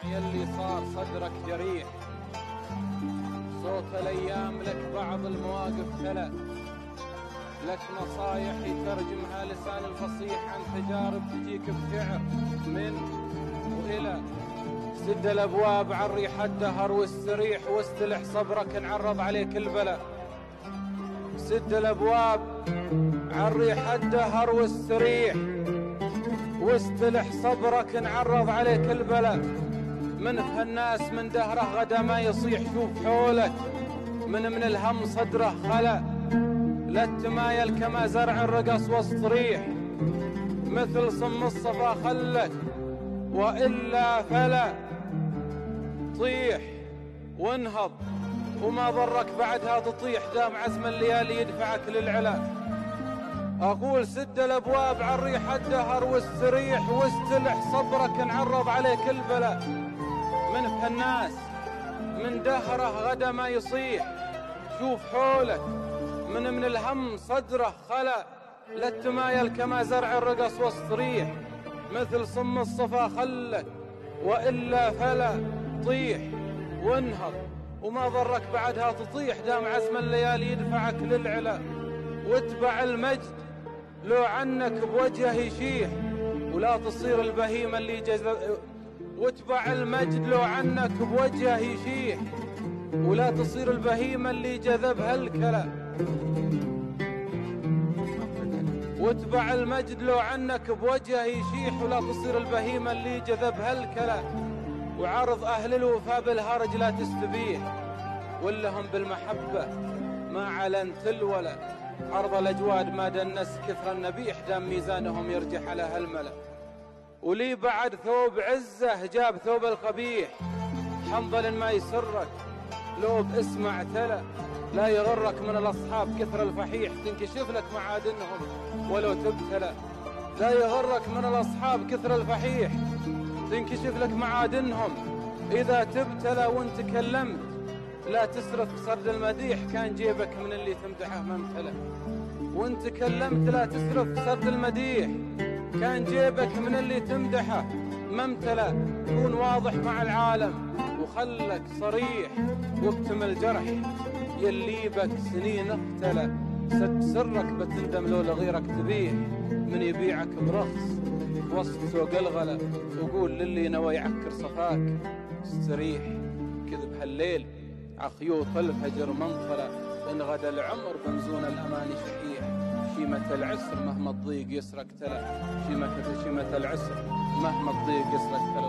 يلي صار صدرك جريح، صوت الأيام لك بعض المواقف تلا، لك نصايح يترجمها لسان الفصيح عن تجارب تجيك بشعر من وإلى. سد الأبواب عن ريح الدهر واستريح، واستلح صبرك نعرض عليك البلا. سد الأبواب عن ريح الدهر واستريح، واستلح صبرك نعرض عليك البلا. من الناس من دهره غدا ما يصيح، شوف حولك من الهم صدره خلا. لا تمايل كما زرع الرقص واستريح، مثل صم الصفا خلك وإلا فلا. طيح وانهض وما ضرك بعدها تطيح، دام عزم الليالي يدفعك للعلا. أقول سد الأبواب عن ريح الدهر واستريح، واستلح صبرك نعرض عليك البلا. من الناس من دهره غدا ما يصيح، شوف حولك من الهم صدره خلا. لا تمايل كما زرع الرقص واستريح، مثل صم الصفا خلك وإلا فلا. طيح وانهض وما ضرك بعدها تطيح، دام عزم الليالي يدفعك للعلا. واتبع المجد لو عنك بوجهه يشيح، ولا تصير البهيمة اللي واتبع المجد لو عنك بوجهه يشيح، ولا تصير البهيمة اللي جذبها الكلا. واتبع المجد لو عنك بوجهه يشيح، ولا تصير البهيمة اللي جذبها الكلا. وعرض أهل الوفا بالهرج لا تستبيح، ولا هم بالمحبة ما علنت الولا. عرض الأجواد ما دنس كثر النبيح، دام ميزانهم يرجح على هالملا. ولي بعد ثوب عزه جاب ثوب القبيح، حنظل ما يسرك لو باسمع اعتلى. لا يغرك من الأصحاب كثر الفحيح، تنكشف لك معادنهم ولو تبتلى. لا يغرك من الأصحاب كثر الفحيح، تنكشف لك معادنهم إذا تبتلى. وانت كلمت لا تسرف سرد المديح، كان جيبك من اللي تمدحه ممتلى. وانت كلمت لا تسرف سرد المديح، كان جيبك من اللي تمدحه ممتلى. كون واضح مع العالم وخلك صريح، واكتم الجرح يلي بك سنين اقتلى. سد سرك بتندم لو لغيرك تبيح، من يبيعك برخص وسط سوق الغلا. وقول للي نوى يعكر صفاك استريح، كذب هالليل عخيوط الفجر منطلى. إن غدا العمر بنزون الأماني شحيح، شيمة العسر مهما الضيق يسرك تلا. شيمة العسر مهما الضيق يسرك تلا.